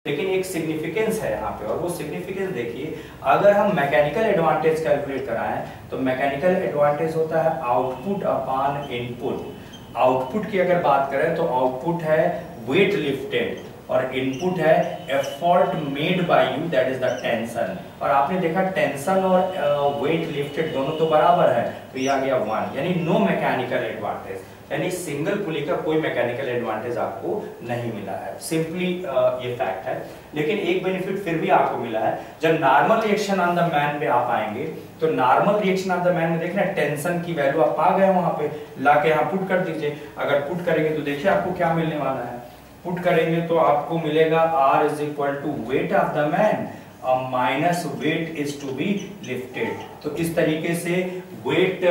लेकिन एक सिग्निफिकेंस है यहाँ पे, और वो सिग्निफिकेंस देखिए, अगर हम मैकेनिकल एडवांटेज कैलकुलेट कराएं तो मैकेनिकल एडवांटेज होता है आउटपुट अपॉन इनपुट। आउटपुट की अगर बात करें तो आउटपुट है वेट लिफ्टेड और इनपुट है effort made by you, that is the tension. और आपने देखा टेंशन और वेट लिफ्टेड दोनों तो बराबर है, तो ये आ गया 1, यानी नो मैकेनिकल एडवांटेज, यानी सिंगल पुली का कोई मैकेनिकल एडवांटेज आपको नहीं मिला है। सिंपली ये फैक्ट है। लेकिन एक बेनिफिट फिर भी आपको मिला है, जब normal reaction on the man पे आप आएंगे तो normal reaction on the man में देखना टेंशन की वैल्यू आप पा गए, वहां पे लाके यहाँ पुट कर दीजिए। अगर पुट करेंगे तो देखिए आपको क्या मिलने वाला है। पुट करेंगे तो आपको मिलेगा R is equal to weight of the man minus weight is to be lifted. तो इस तरीके से वेट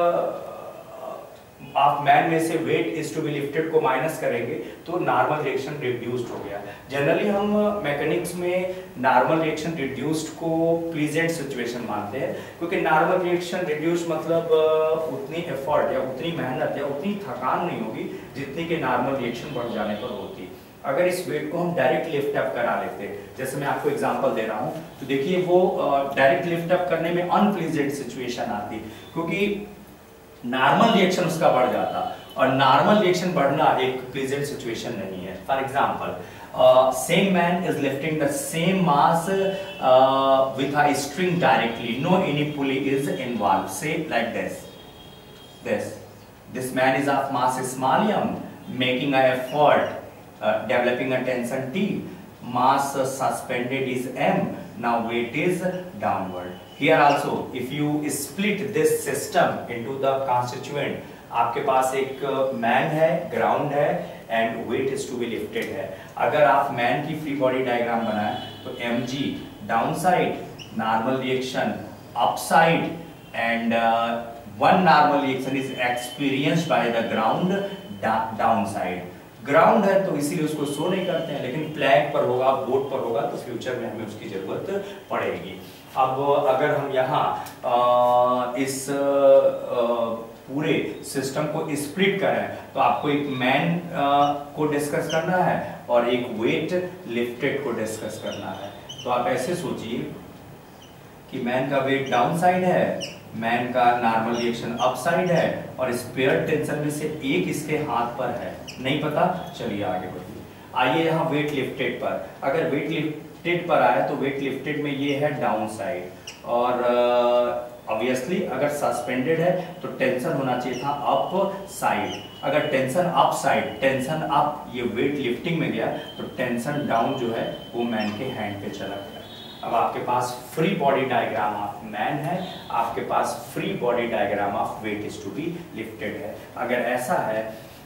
ऑफ मैन में से weight is to be lifted को माइनस करेंगे तो नॉर्मल रिएक्शन रिड्यूस्ड हो गया। जनरली हम मैकेनिक्स में नॉर्मल रिएक्शन रिड्यूस्ड को प्लीजेंट सिचुएशन मानते हैं, क्योंकि नॉर्मल रिएक्शन रिड्यूस्ड मतलब उतनी एफर्ट या उतनी मेहनत या उतनी थकान नहीं होगी जितनी कि नॉर्मल रिएक्शन बढ़ जाने पर होती। अगर इस वेट को हम डायरेक्ट लिफ्ट अप करा लेते, जैसे मैं आपको एग्जांपल दे रहा हूं, तो देखिए वो डायरेक्ट लिफ्ट अप करने में अनप्लीजेंट सिचुएशन आती, क्योंकि नॉर्मल रिएक्शन उसका बढ़ जाता और नॉर्मल रिएक्शन बढ़ना एक प्लीजेंट सिचुएशन नहीं है। For example, same man is lifting the same mass with a string directly, no any pulley is involved, say like this man is of mass small m making a effort, developing a tension T, mass suspended is m, now weight is downward. Here also if you split this system into the constituent, आपके पास एक man है, ground है and weight is to be lifted है। अगर आप man की free body diagram बनाएं तो mg down side, normal reaction up side and one normal reaction is experienced by the ground down side. Ground है तो इसीलिए उसको शो नहीं करते हैं, लेकिन फ्लैग पर होगा, बोर्ड पर होगा तो फ्यूचर में हमें उसकी जरूरत पड़ेगी। अब अगर हम यहाँ इस पूरे सिस्टम को स्प्लिट करें तो आपको एक मैन को डिस्कस करना है और एक वेट लिफ्टेड को डिस्कस करना है। तो आप ऐसे सोचिए कि मैन का वेट डाउन साइड है, मैन का नॉर्मल रिएक्शन अप साइड है और स्पेयर टेंशन में से एक इसके हाथ पर है। नहीं पता, चलिए आगे बढ़िए। आइए यहाँ वेट लिफ्टेड पर, अगर वेट लिफ्टेड पर आए तो वेट लिफ्टेड में ये है डाउन साइड और ऑब्वियसली अगर सस्पेंडेड है तो टेंशन होना चाहिए था अप साइड। अगर tension up side, tension up ये वेट लिफ्टिंग में गया तो टेंशन डाउन जो है वो मैन के हैंड पे चला गया। अब आपके पास free body diagram of man है, आपके पास free body diagram of weight is to be lifted है। अगर ऐसा है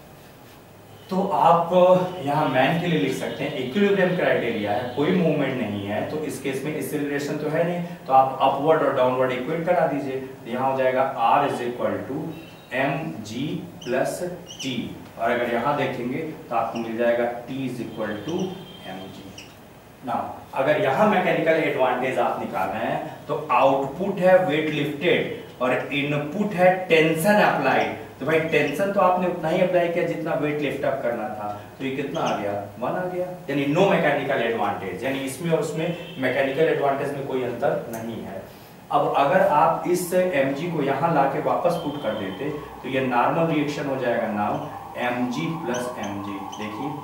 तो आप यहाँ मैन के लिए लिख सकते हैं इक्विलिब्रियम क्राइटेरिया है, कोई मूवमेंट नहीं है, तो इस केस में एक्सीलरेशन तो है नहीं, तो आप अपवर्ड और डाउनवर्ड इक्वेट करा दीजिए। यहाँ हो जाएगा R is equal to mg plus t, और अगर यहाँ देखेंगे तो आपको मिल जाएगा T is equal to mg। Now अगर यहाँ मैकेनिकल एडवांटेज आप निकाल रहे हैं तो आउटपुट है वेट लिफ्टेड और इनपुट है टेंशन अप्लाइड। तो भाई टेंशन तो आपने उतना ही अप्लाई किया जितना वेट लिफ्ट अप करना था, तो ये कितना आ गया, 1 आ गया, यानी नो मैकेनिकल एडवांटेज, यानी इसमें और उसमें मैकेनिकल एडवांटेज में कोई अंतर नहीं है। अब अगर आप इस mg को यहाँ लाके वापस पुट कर देते तो ये नॉर्मल रिएक्शन हो जाएगा नाउ mg प्लस mg। देखिए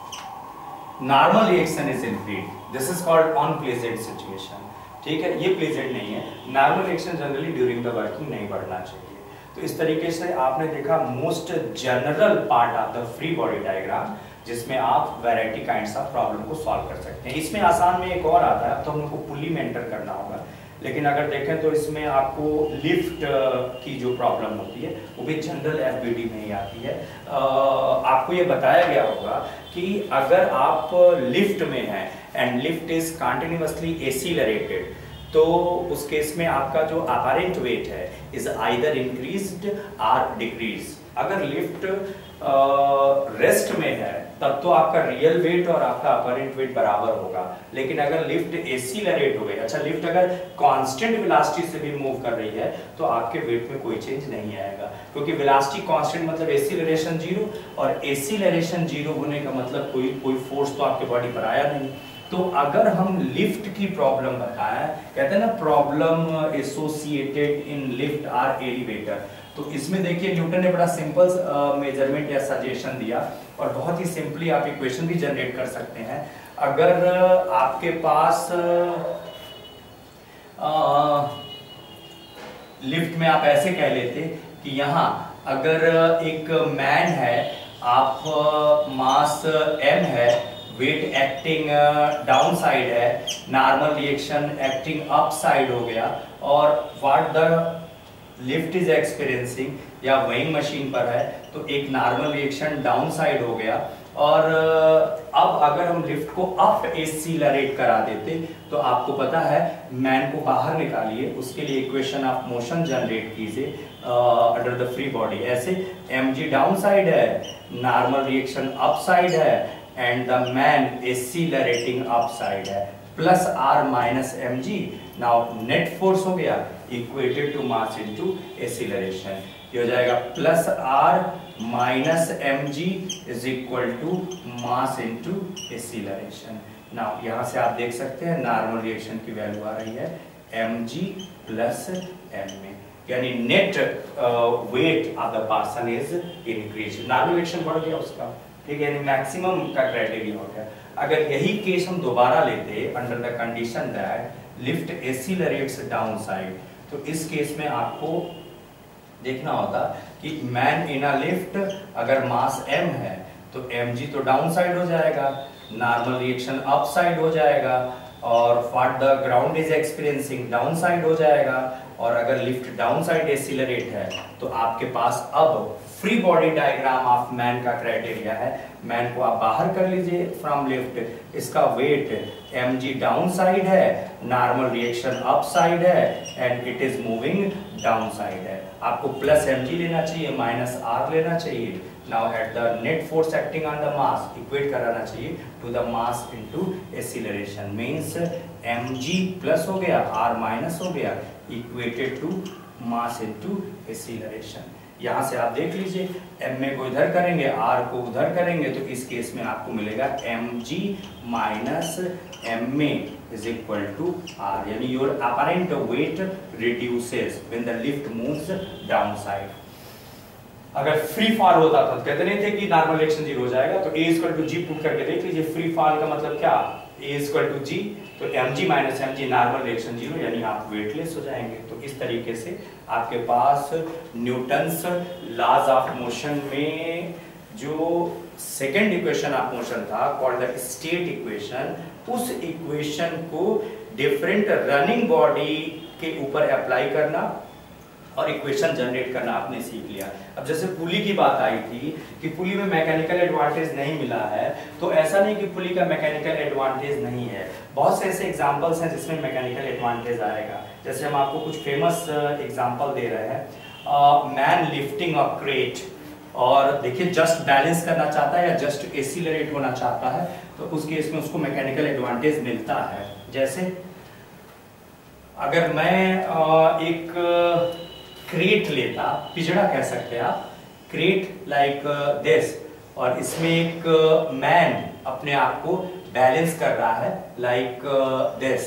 normal reaction is infinite, this is called unpleasant situation. ठीक है, ये प्लीजेंट नहीं है। Normal reaction generally during the working नहीं बढ़ना चाहिए। तो इस तरीके से आपने देखा most general part of the free body diagram, जिसमें आप वैरायटी काइंड्स ऑफ प्रॉब्लम को सॉल्व कर सकते हैं। इसमें आसान में एक और आता है, अब तो हमको पुली में एंटर करना होगा, लेकिन अगर देखें तो इसमें आपको लिफ्ट की जो प्रॉब्लम होती है वो भी जनरल FBD में ही आती है। आपको ये बताया गया होगा कि अगर आप लिफ्ट में हैं and lift is continuously accelerated, तो उस केस में आपका जो अपैरेंट वेट है इज आइदर इंक्रीज्ड और डिक्रीज। अगर लिफ्ट रेस्ट में है तब तो आपका रियल वेट और आपका अपैरेंट वेट बराबर होगा, लेकिन अगर लिफ्ट एक्सीलरेट हो गई, अच्छा लिफ्ट अगर कांस्टेंट वेलोसिटी से भी मूव कर रही है तो आपके वेट में कोई चेंज नहीं आएगा, क्योंकि वेलोसिटी कांस्टेंट मतलब एक्सीलरेशन 0 और एक्सीलरेशन 0 होने का मतलब कोई फोर्स तो आपके बॉडी पर आया नहीं। तो अगर हम लिफ्ट की प्रॉब्लम बताएं, कहते हैं ना problem associated in lift or elevator, तो इसमें देखिए न्यूटन ने बड़ा सिंपल मेजरमेंट या सजेशन दिया और बहुत ही सिंपली आप इक्वेशन भी जनरेट कर सकते हैं। अगर आपके पास लिफ्ट में आप ऐसे कह लेते कि यहाँ अगर एक मैन है, आप मास m है, वेट एक्टिंग डाउन साइड है, normal reaction acting up side हो गया, और what the lift is experiencing या वेइंग मशीन पर है तो एक नॉर्मल रिएक्शन डाउन साइड हो गया। और अब अगर हम लिफ्ट को अप एक्सीलरेट करा देते तो आपको पता है मैन को बाहर निकालिए, उसके लिए इक्वेशन ऑफ मोशन जनरेट कीजिए अंडर द फ्री बॉडी। ऐसे mg डाउन साइड है, नॉर्मल रिएक्शन अप साइड है and the man accelerating up side है, plus r minus mg। Now net force हो गया equated to mass into acceleration, ये हो जाएगा plus r minus mg is equal to mass into acceleration. Now यहाँ से आप देख सकते हैं नॉर्मल रिएक्शन की वैल्यू आ रही है mg प्लस ma, यानी net weight of the person is increase, normal reaction बढ़ गया उसका, ठीक है, यानी मैक्सिमम का क्राइटेरिया हो गया। अगर यही केस हम दोबारा लेते under the condition that lift accelerates down side, तो इस केस में आपको देखना होता कि मैन इन अ लिफ्ट अगर मास m है तो mg तो डाउन साइड हो जाएगा, नॉर्मल रिएक्शन अप साइड हो जाएगा, और what the ground is experiencing down side हो जाएगा। और अगर लिफ्ट डाउन साइड एक्सीलरेट है तो आपके पास अब free body diagram of man का क्राइटेरिया है, मैन को आप बाहर कर लीजिए फ्रॉम लिफ्ट, इसका वेट mg डाउन साइड है, नॉर्मल रिएक्शन अप साइड है and it is moving down side है। आपको प्लस mg लेना चाहिए, माइनस r लेना चाहिए। Now at the net force acting on the mass equate कराना चाहिए to the mass into acceleration, means mg plus हो गया r माइनस हो गया equated to mass into acceleration. यहाँ से आप देख लीजिए ma को इधर करेंगे, r को उधर करेंगे, तो इस केस में आपको मिलेगा mg minus ma is equal to r, यानी your apparent weight reduces when the lift moves down side। अगर फ्री फॉल होता था तो कहते नहीं थे कि नॉर्मल रिएक्शन 0 हो जाएगा, तो a equal to g put करके देख लीजिए, फ्री फॉल का मतलब क्या, a इक्वल टू g, तो mg minus mg normal reaction 0, यानी आप वेटलेस हो जाएंगे। तो इस तरीके से आपके पास न्यूटन्स लॉज ऑफ मोशन में जो सेकेंड इक्वेशन ऑफ मोशन था कॉल्ड द स्टेट इक्वेशन, उस इक्वेशन को डिफरेंट रनिंग बॉडी के ऊपर अप्लाई करना और इक्वेशन जनरेट करना आपने सीख लिया। अब जैसे पुली की बात आई थी कि पुली में मैकेनिकल एडवांटेज नहीं मिला है, तो ऐसा नहीं कि पुली का मैकेनिकल एडवांटेज नहीं है, बहुत से ऐसे एग्जांपल्स हैं जिसमें मैकेनिकल एडवांटेज आएगा। जैसे हम आपको कुछ फेमस एग्जांपल दे रहे हैं, मैन लिफ्टिंग अ क्रेट, और देखिए जस्ट बैलेंस करना चाहता है या जस्ट एक्सीलरेट होना चाहता है, तो उस केस में उसको मैकेनिकल एडवांटेज मिलता है। जैसे अगर मैं एक क्रेट लेता, पिजड़ा कह सकते हैं आप, क्रेट लाइक दिस, और इसमें एक मैन अपने आप को बैलेंस कर रहा है लाइक दिस,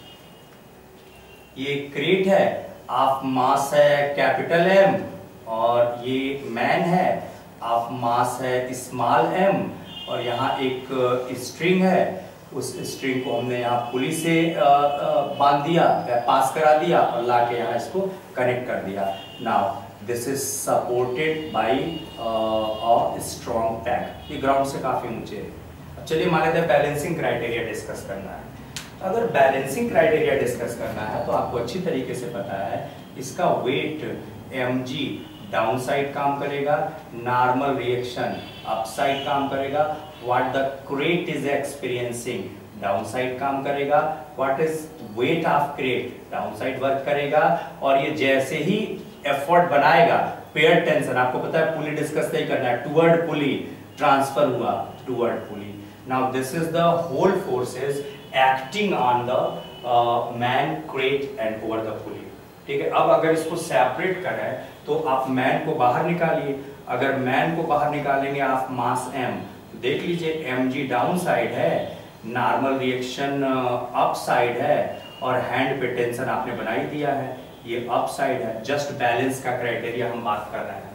ये क्रेट है, ऑफ मास है कैपिटल M, और ये मैन है, ऑफ मास है स्मॉल m, और यहाँ एक स्ट्रिंग है, उस स्ट्रिंग को हमने यहाँ पुली से बांध दिया या पास करा दिया और लाके यहाँ इसको कनेक्ट कर दिया। Now this is supported by a strong pack, ये ग्राउंड से काफी ऊंचे है। अब चलिए मान लेते हैं बैलेंसिंग क्राइटेरिया डिस्कस करना है। अगर बैलेंसिंग क्राइटेरिया डिस्कस करना है तो आपको अच्छी तरीके से पता है इसका वेट mg डाउन साइड काम करेगा, नॉर्मल रिएक्शन अप साइड काम करेगा, what the crate is experiencing down side काम करेगा, what is weight of crate down side work करेगा, और ये जैसे ही एफर्ट बनाएगा पेयर टेंशन, आपको पता है पुली डिस्कस नहीं करना है, टुवर्ड पुली ट्रांसफर हुआ toward pulley. Now this is the whole forces acting on the man crate and over the pulley, ठीक है। अब अगर इसको सेपरेट करें तो आप मैन को बाहर निकालिए, अगर मैन को बाहर निकालेंगे आप मास m, तो देख लीजिए mg डाउन साइड है, नॉर्मल रिएक्शन अप साइड है और हैंड पे टेंशन आपने बना ही दिया है, ये अप साइड है। जस्ट बैलेंस का क्राइटेरिया हम बात कर रहे हैं।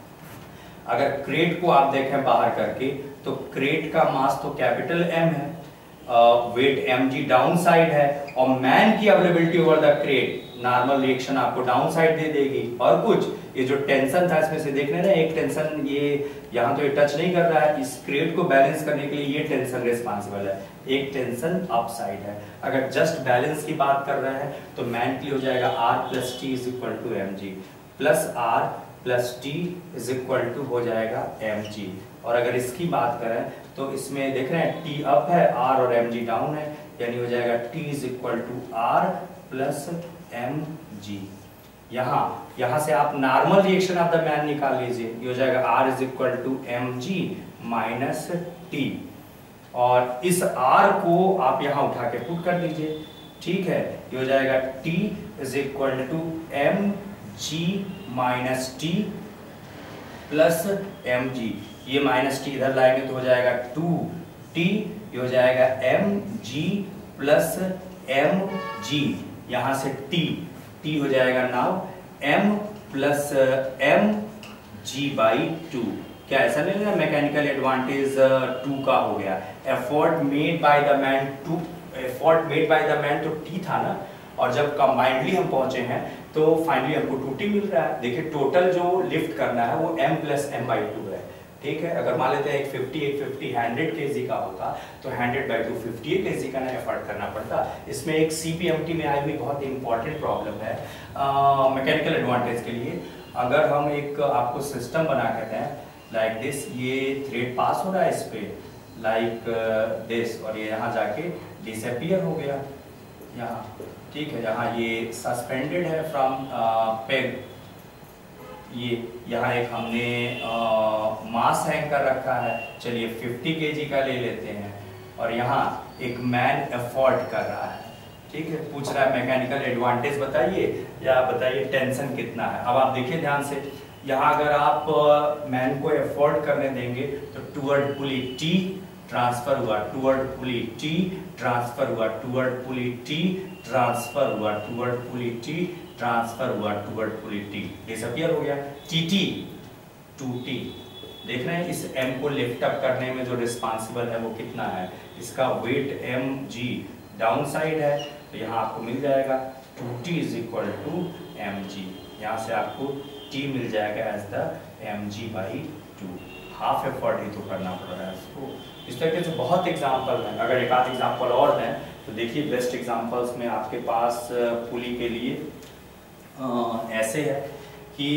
अगर क्रेट को आप देखें बाहर करके तो क्रेट का मास तो कैपिटल एम है, वेट mg डाउन साइड है और मैन की availability over the crate normal reaction आपको डाउन साइड दे देगी। और कुछ ये जो टेंशन था इसमें से देखने ना, एक टेंशन ये यहाँ तो ये टच नहीं कर रहा है, इस क्रेट को बैलेंस करने के लिए ये टेंशन रिस्पांसिबल है, एक टेंशन अप साइड है। अगर जस्ट बैलेंस की बात कर रहे हैं तो मैन के लिए हो जाएगा r plus T is equal to M G, plus r plus T is equal to हो जाएगा mg। और अगर इसकी बात करें तो इसमें देख रहे हैं t अप है, r और mg डाउन है, यानी हो जाएगा t is equal to r plus mg। यहाँ से आप normal reaction of the man निकाल लीजिए, ये हो जाएगा r is equal to mg minus t, और इस r को आप यहाँ उठा के पुट कर दीजिए, ठीक है। ये हो जाएगा t is equal to mg minus t plus mg, ये माइनस टी इधर लाएंगे तो हो जाएगा 2t, ये हो जाएगा mg प्लस mg, यहाँ से t हो जाएगा now m plus mg by 2। क्या ऐसा नहीं है मैकेनिकल एडवांटेज 2 का हो गया, effort made by the man two, effort made by the man तो t था ना, और जब कंबाइंडली हम पहुंचे हैं तो फाइनली हमको 2t मिल रहा है। देखिए टोटल जो लिफ्ट करना है वो m प्लस m बाई 2 है, ठीक है। अगर मान लेते हैं एक 50 100 kg का होता तो 100 बाई 2 58 kg का ना एफर्ट करना पड़ता। इसमें एक CPMT में आई हुई बहुत इंपॉर्टेंट प्रॉब्लम है मैकेनिकल एडवांटेज के लिए। अगर हम एक आपको सिस्टम बना के दें लाइक दिस, ये थ्रेड पास हो रहा है इस पे लाइक दिस, और ये यहाँ जाके डिसअपीयर हो गया यहाँ, ठीक है। यहाँ ये सस्पेंडेड है फ्रॉम पेग, ये यहाँ एक हमने मास हैंग कर रखा है, चलिए 50 kg का ले लेते हैं, और यहाँ एक मैन एफर्ट कर रहा है, ठीक है। पूछ रहा है मैकेनिकल एडवांटेज बताइए या बताइए टेंशन कितना है। अब आप देखिए ध्यान से, यहाँ अगर आप मैन को एफर्ट करने देंगे तो टूवर्ड पुली टी ट्रांसफर हुआ, टूवर्ड पुली टी ट्रांसफर हुआ, टूवर्ड पुली टी ट्रांसफर हुआ, टूवर्ड पुली टी ट्रांसफर हुआ, टूवर्ड पुली टी डिसअपीयर हो गया, टी 2t। देख रहे हैं इस m को लिफ्ट अप करने में जो रिस्पांसिबल है वो कितना है, इसका वेट mg डाउन साइड है, तो यहाँ आपको मिल जाएगा 2t is equal to mg, यहाँ से आपको t मिल जाएगा as the mg by 2। Half effort ही तो करना पड़ रहा है इसको। इस तरीके से बहुत एग्जाम्पल हैं, अगर एक आध एग्जाम्पल और दें तो देखिए बेस्ट एग्जाम्पल्स में आपके पास पुली के लिए ऐसे है कि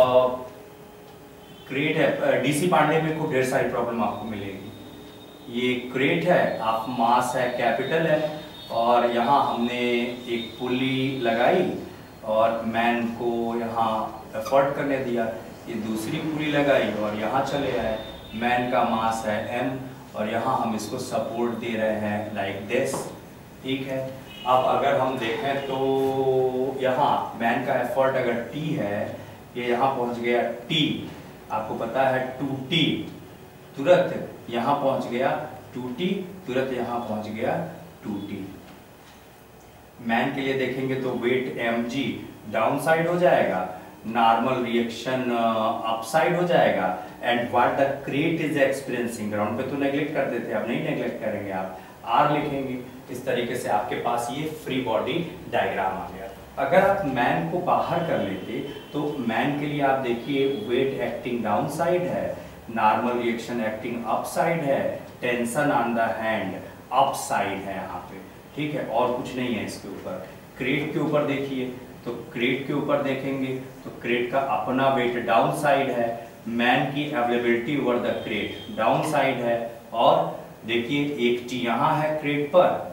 क्रेट है, डीसी पांडे में को ढेर सारी प्रॉब्लम आपको मिलेगी। ये क्रेट है, आप मास है कैपिटल है, और यहाँ हमने एक पुली लगाई और मैन को यहाँ एफर्ट करने दिया, ये दूसरी पुली लगाई और यहाँ चले आए, मैन का मास है m और यहाँ हम इसको सपोर्ट दे रहे हैं लाइक दिस, ठीक है। अब अगर हम देखें तो यहाँ मैन का एफर्ट अगर t है, ये यहाँ पहुँच गया t, आपको पता है 2t, तुरंत यहाँ पहुँच गया 2t, तुरंत यहाँ पहुँच गया 2t। मैन के लिए देखेंगे तो वेट mg डाउन साइड हो जाएगा, नॉर्मल रिएक्शन अप साइड हो जाएगा, and what the crate is experiencing, ground पे तो नेग्लेक्ट कर देते, अब नहीं नेग्लेक्ट करेंगे, आप r लिखेंगे। इस तरीके से आपके पास ये फ्री बॉडी डायग्राम आ गया। अगर आप मैन को बाहर कर लेते तो मैन के लिए आप देखिए वेट एक्टिंग डाउन साइड है, normal reaction acting up side है, tension on the hand up side है यहाँ पे, ठीक है, और कुछ नहीं है इसके ऊपर। क्रेट के ऊपर देखिए तो क्रेट के ऊपर देखेंगे तो क्रेट का अपना वेट डाउन साइड है, मैन की availability over the crate down side है, और देखिए एक टी यहाँ है क्रेट पर,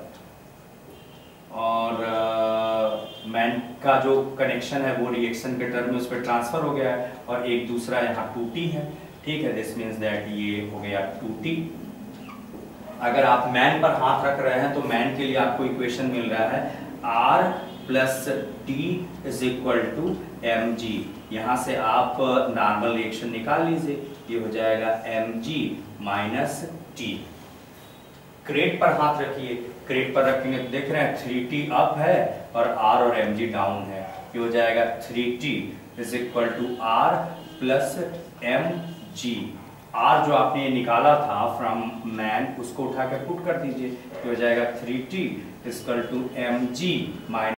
और मैन का जो कनेक्शन है वो रिएक्शन के टर्म में उस पर ट्रांसफर हो गया है, और एक दूसरा यहाँ 2t है, ठीक है। दिस मीन्स दैट ये हो गया 2t। अगर आप मैन पर हाथ रख रहे हैं तो मैन के लिए आपको इक्वेशन मिल रहा है r plus T is equal to mg, यहाँ से आप नॉर्मल रिएक्शन निकाल लीजिए, ये हो जाएगा mg माइनस t। क्रेट पर हाथ रखिए, क्रेट पर रखेंगे तो देख रहे हैं 3t अप है और r और mg डाउन है। ये हो जाएगा 3t is equal to r plus mg। r जो आपने निकाला था फ्रॉम मैन उसको उठा के पुट कर दीजिए, ये हो जाएगा 3t is equal to mg minus